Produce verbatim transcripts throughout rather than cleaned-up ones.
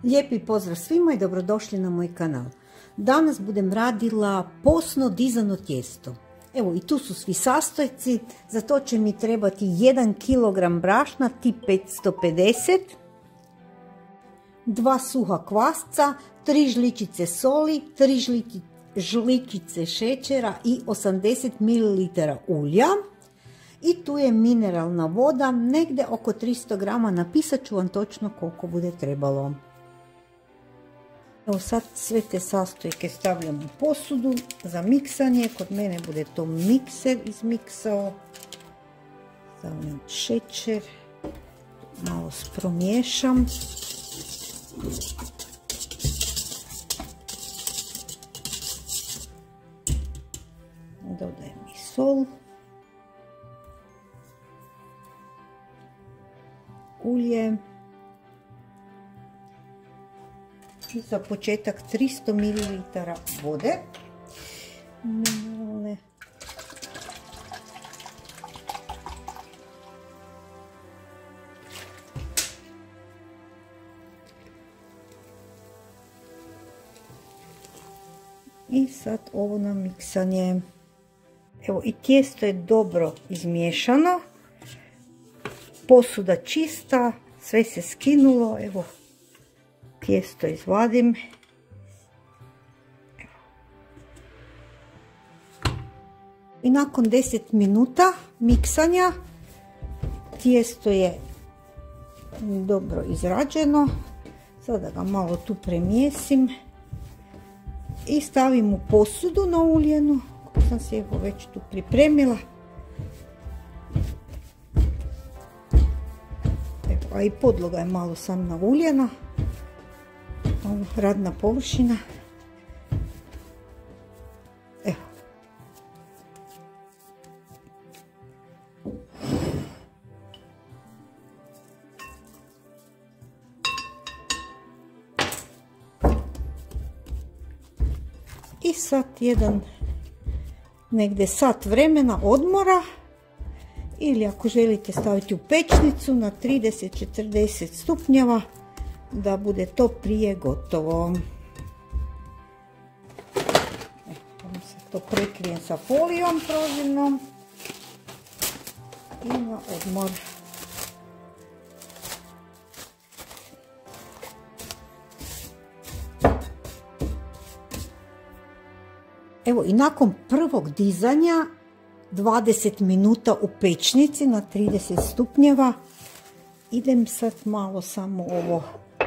Lijepi pozdrav svima i dobrodošli na moj kanal. Danas budem radila posno dizano tijesto. Evo i tu su svi sastojci, za to će mi trebati jedan kilogram brašna tip petsto pedeset, dva suha kvasca, tri žličice soli, tri žličice šećera i osamdeset mililitara ulja. I tu je mineralna voda, negdje oko tristo grama, napisat ću vam točno koliko bude trebalo. Evo sad sve te sastojke stavljam u posudu za miksanje, kod mene bude to mikser izmiksao. Stavljam šećer, malo promiješam. Dodajem i sol. Ulje. I za početak tristo mililitara vode. Mineralne. I sad ovo na miksanje. Evo i tijesto je dobro izmiješano. Posuda čista, sve se skinulo, evo tijesto izvadim. Evo. I nakon deset minuta miksanja tijesto je dobro izrađeno. Sada ga malo tu premijesim i stavim u posudu na uljenu koju sam se evo već tu pripremila. A i podloga je malo sam nauljena, radna površina. Evo. I sad jedan negdje sat vremena odmora. Ili ako želite staviti u pečnicu na trideset do četrdeset stupnjeva da bude to prije gotovo. Evo se to prekrijem sa folijom prozirnom i na odmor. Evo i nakon prvog dizanja dvadeset minuta u pečnici na trideset stupnjeva. Idem sad malo samo ovo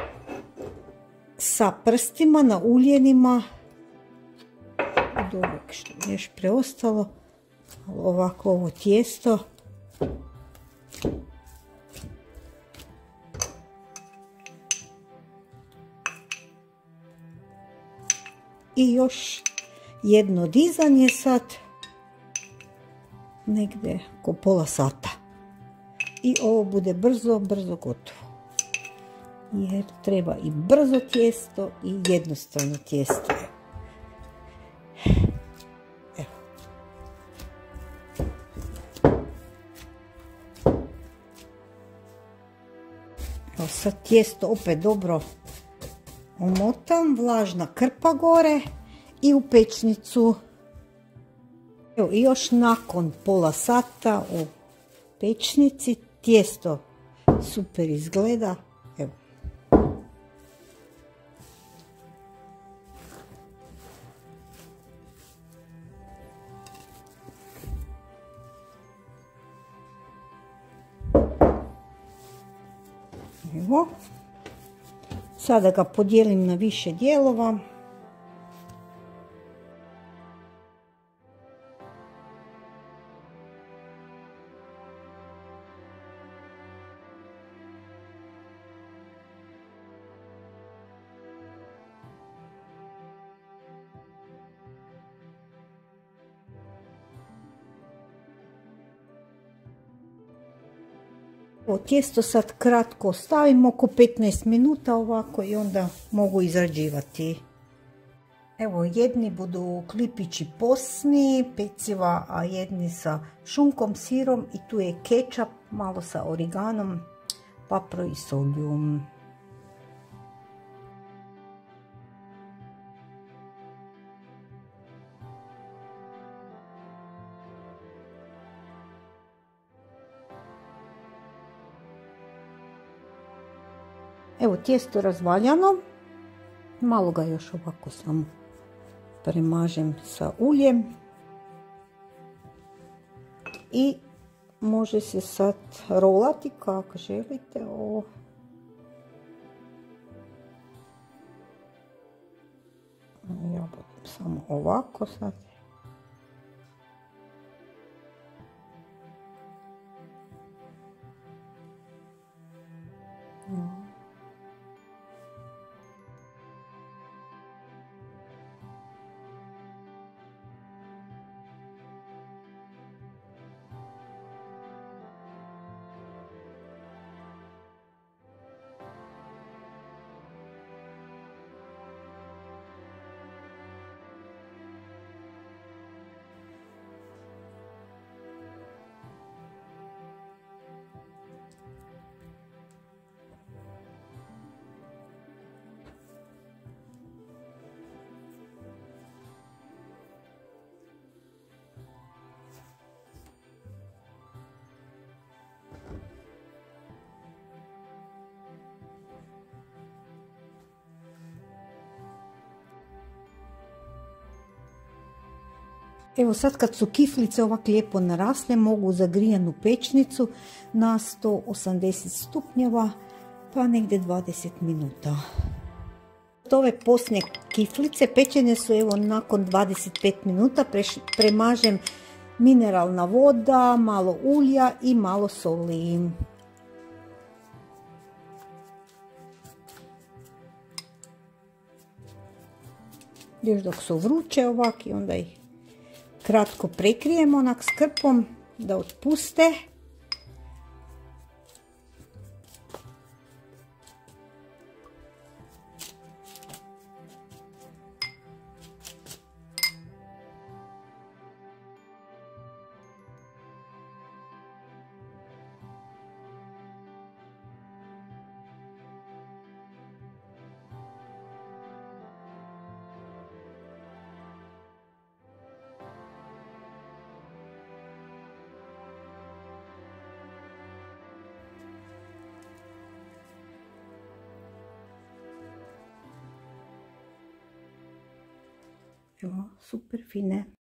sa prstima na uljenima. Dobro, što je još preostalo. Ovako ovo tijesto. I još jedno dizanje sad. Negdje oko pola sata. I ovo bude brzo, brzo gotovo. Jer treba i brzo tijesto i jednostavno tijesto. Evo. Evo sad tijesto opet dobro omotam, vlažna krpa gore i u pečnicu. Evo i još nakon pola sata u pečnici tijesto super izgleda. Evo. Evo. Sada ga podijelim na više dijelova. Ovo tijesto sad kratko ostavim, oko petnaest minuta ovako i onda mogu izrađivati. Evo jedni budu klipići posni, peciva, a jedni sa šunkom, sirom i tu je kečap, malo sa origanom, papro i solju. Evo tijesto razvaljano, malo ga još ovako samo premažem sa uljem i može se sad rolati kako želite ovo. Ja budem samo ovako sad. Evo sad kad su kiflice ovako lijepo narasle, mogu u zagrijanu pečnicu na sto osamdeset stupnjeva, pa negdje dvadeset minuta. Ove posljednje kiflice pečene su evo nakon dvadeset pet minuta, premažem mineralna voda, malo ulja i malo soli. Još dok su vruće ovak i onda ih kratko prekrijemo onak s krpom da otpuste. Evo, super fine.